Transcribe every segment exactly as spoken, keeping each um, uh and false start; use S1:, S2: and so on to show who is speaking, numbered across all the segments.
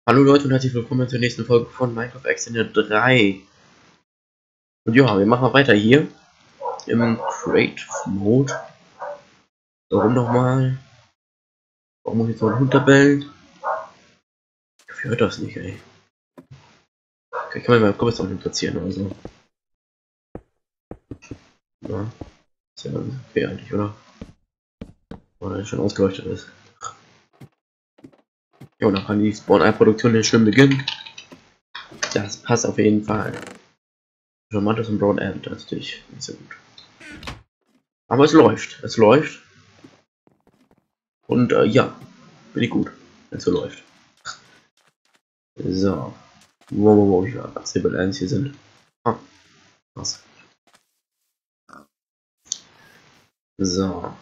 S1: Hallo Leute und herzlich willkommen zur nächsten Folge von Minecraft Extended drei. Und ja, wir machen weiter hier im Creative Mode. Warum nochmal? Warum muss jetzt so ein Hund bellen? Ich hört das nicht, ey. Okay, ich kann mir mal Cobblestone platzieren oder so. Ja, ist ja okay eigentlich, oder? Weil er schon ausgeleuchtet ist. Ja, und dann kann die Spawn-Ei-Produktion ja schön beginnen. Das passt auf jeden Fall. Schon Mantis und Brown End, das ist nicht so gut. Aber es läuft, es läuft. Und äh, ja, bin ich gut, wenn es so läuft. So. Wo, wo, wo, ja, Stable eins hier sind. Ah, was? So.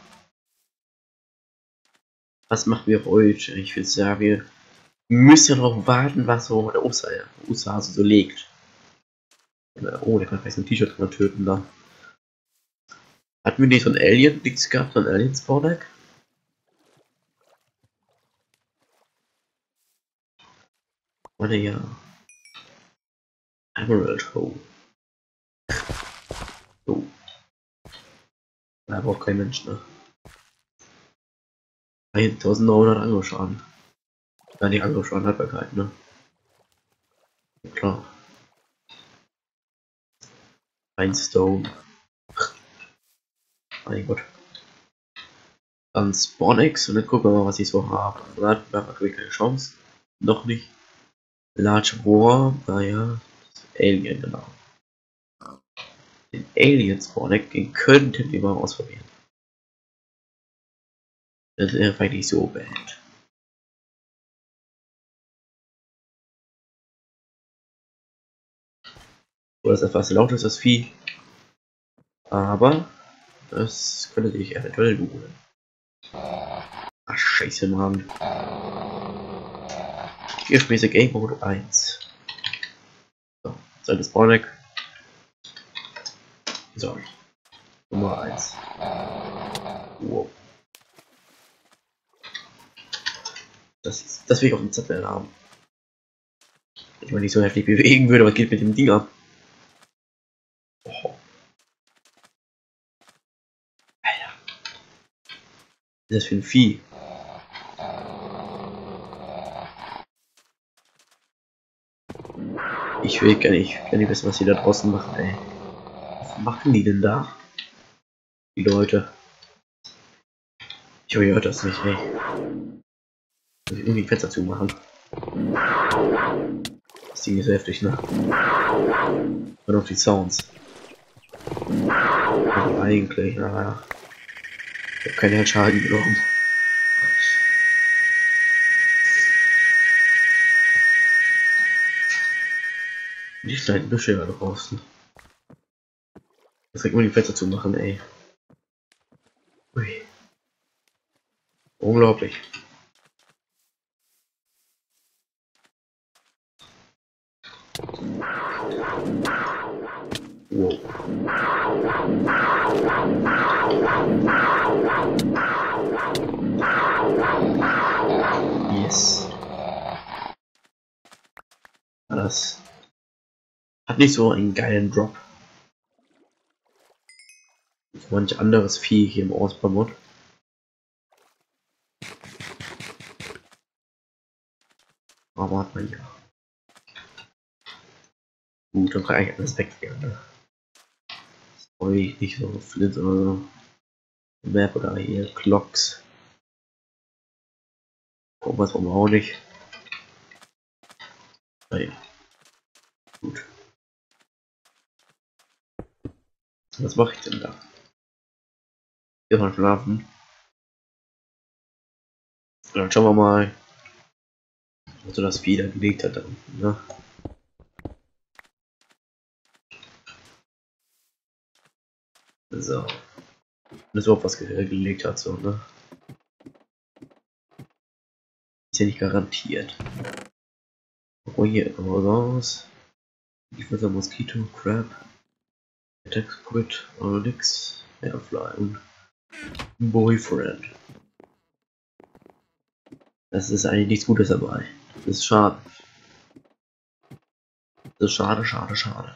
S1: Was machen wir heute? Ich würde sagen, wir müssen ja darauf warten, was so der Osterhase so legt. Oh, der kann vielleicht so ein T-Shirt dran töten da. Hatten wir nicht so ein Alien? Nichts gehabt, so ein Alien-Spawneck? Oder ja. Emerald Hole. So. Da braucht kein Mensch, ne? eintausenddreihundert Angriffsschaden. Ja, nicht Angriffsschaden, Haltbarkeit, ne? Ja, klar. Ein Stone. Mein Gott. Dann Spawnex und dann gucken wir mal, was ich so habe. Da habe ich keine Chance. Noch nicht. Large War, naja. Alien, genau. Den Alien Spawneck, den könnten wir mal ausprobieren. Das wäre vielleicht nicht so bad. Oder ist etwas laut ist das Vieh. Aber das könnte sich eventuell lohnen. Ach, scheiße, Mann. Hier spielt Game Mode eins. So, zweites Spawneck. So. Nummer eins. Wow. Das, das will ich auf dem Zettel haben. Ich meine, nicht so heftig bewegen würde, was geht mit dem Ding ab? Oh. Alter. Was ist das für ein Vieh? Ich will gar nicht, gar nicht wissen, was die da draußen machen, ey. Was machen die denn da? Die Leute. Ich höre das nicht, ey. Muss ich irgendwie Fenster zumachen. Das Ding ist heftig, ne? Und auch die Sounds. Aber eigentlich, naja. Ich habe keinen Schaden genommen. Die schneiden Büsche da draußen. Das kann nur die Fenster zu machen, ey. Ui. Unglaublich. Wow. Yes. Das hat nicht so einen geilen Drop. Manch anderes Vieh hier im Ausbaumod. Aber hat man ja. Gut, dann kann eigentlich alles weggehen, ne? Sorry, nicht so Flint oder so. Map oder hier Clocks. Oh, was brauchen wir auch nicht. Naja. Gut. Was mache ich denn da? Hier mal schlafen. Dann schauen wir mal, was so das wieder gelegt hat dann, ne? So. Das überhaupt was ge gelegt hat, so, ne? Ist ja nicht garantiert. Oh, hier, aber raus. Ich würde sagen, Mosquito, Crab, Attack Squid, Onyx, Airfly und Boyfriend. Das ist eigentlich nichts Gutes dabei. Das ist schade. Das ist schade, schade, schade.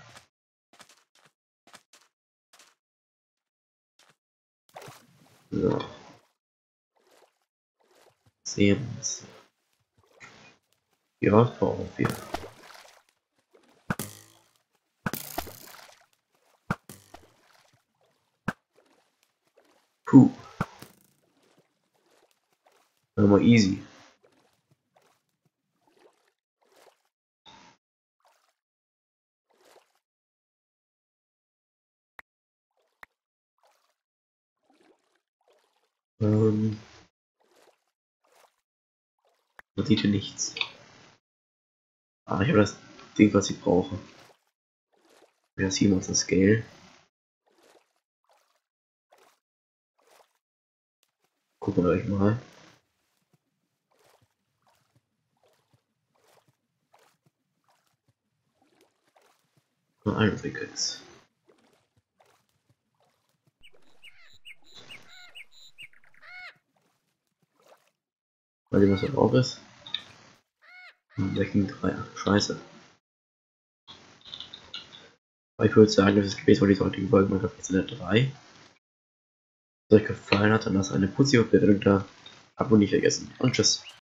S1: So. Sehen wir. Ja, was brauchen wir? Puh. Aber easy. Ähm. Man sieht hier nichts. Aber ich habe das Ding, was ich brauche. Wir ziehen uns das Scale. Gucken wir euch mal. Iron Pickets. Mal sehen, was da drauf ist. Breaking drei. Scheiße. Aber ich würde sagen, das ist gewesen von dieser heutigen Folge Minecraft Extended drei. Wenn es euch gefallen hat, dann lasst eine positive Bewertung da. Abo nicht vergessen. Und tschüss.